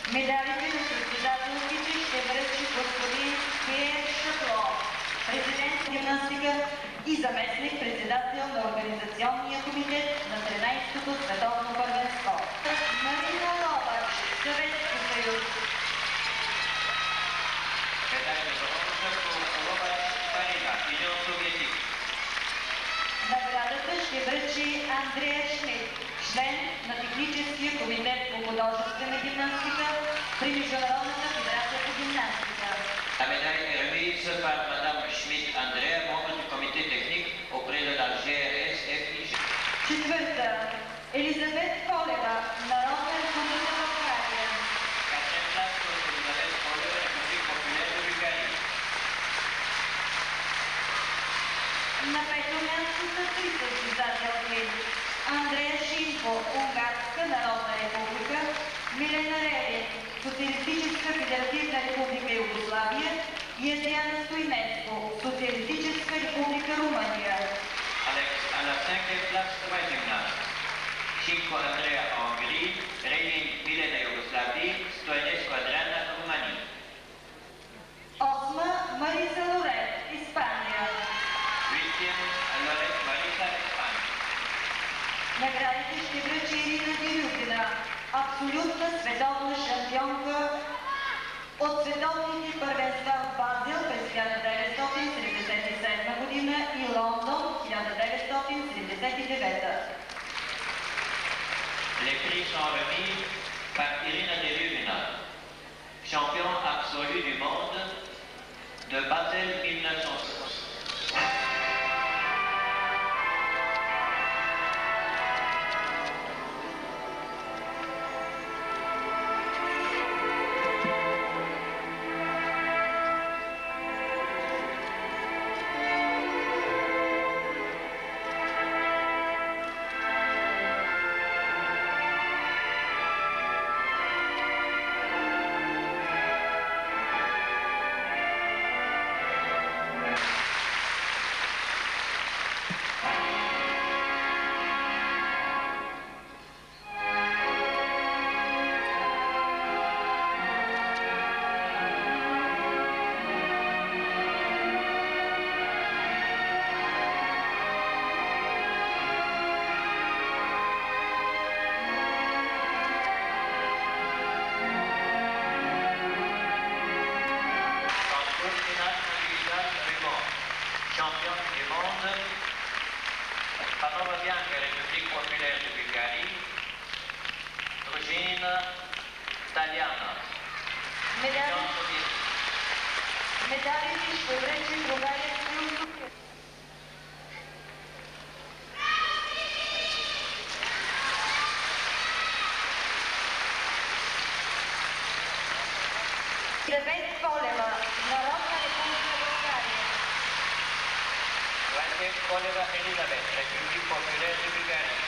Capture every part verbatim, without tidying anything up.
Медалите на председателските ще връчи господин Пиер Шакло, президент на гимнастика и заместник-председател на Организационния комитет на тринайсетото световно първенство. Марина Лобач, Съветски съюз. Медали за бронза Лобач Марина, Юнион Советик. Наградата ще връчи Андрея Шмидт, член на Техническия комитет по художествена гимнастика при Международната федерация по гимнастика. La médaille est remise par Madame Schmidt Andrea, membre du comité technique auprès de la G R S F I G. Четвърта. Елизабет Колева, Народна република България. Quatrième place pour Elisabeth Koleva, République populaire de Bulgarie. На пето място са три състезателки. Андрея Шинко, Унгарска народна република, Милена Рерин, Социалистическа федеративна република Югославия и Адриана Стойнеско, Социалистическа република Румъния. À la cinquième place, troisième place. Cinco Andrea Hongrie, Renin Milena Yougoslavie, Stoinescu Adriana Roumanie. Осма Мариса Лорет, Испания. Huitième Loret Marisa, Espagne. Наградите ще връчи Ирина Дирюкина, абсолютна световна шампионка от световните първенства в Базел през хиляда деветстотин седемдесет и седма година и Лондон хиляда деветстотин седемдесет и девета. Les prix sont remis par Irina Deruvina, champion absolu du monde de Basel mille neuf cent soixante. Championne du monde, Panova Bianca, République populaire de Bulgarie, Drugina Taliana. Медалите ще връчи България Съюз. Елизабет Колева, Народна република България. Елизабет Колева, Елизабет, République populaire de Bulgarie.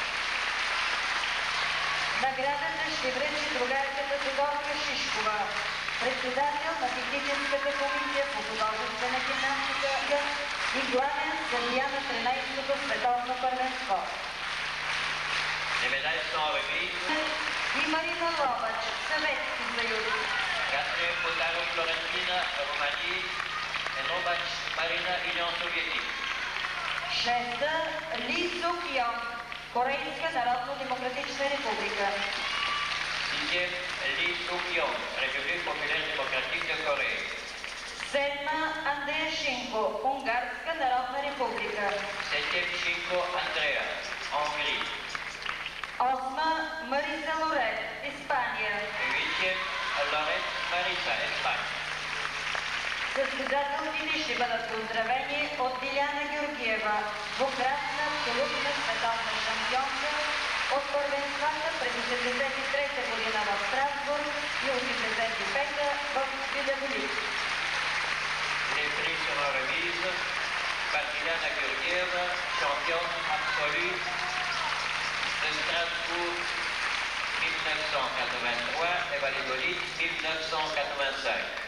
Наградата ще връчи другарката Тодорка Шишкова, председател на Техническата комисия по художествена гимнастика и главен съдия на тринайсетото световно първенство. Les médailles sont remises. И Марина Лобач, Съветски съюз. Catherine Potaro Florentina, Roumanie, et Lobac Marina, Union Soviétique. Шеста Ли Сук Йонг, Корейска народно-демократична република. Sixième Lee Suk-yong, République populaire démocratique de Corée. Седма Андрея Шинко, Унгарска народна република. Septième Shinko Andrea, Hongrie. Осма Мариса Лорет, Испания. Huitième Loret Marisa, Espagne. Състезателките ще бъдат поздравени от Диляна Георгиева, двукратна абсолютна световна шампионка от първенствата през осемдесет и трета година в Страсбург и осемдесет и пета в Видаволит. Les prix seront remises par Diana Georgieva, championne absolue de Strasbourg mille neuf cent quatre-vingt-trois et Valladolid mille neuf cent quatre-vingt-cinq.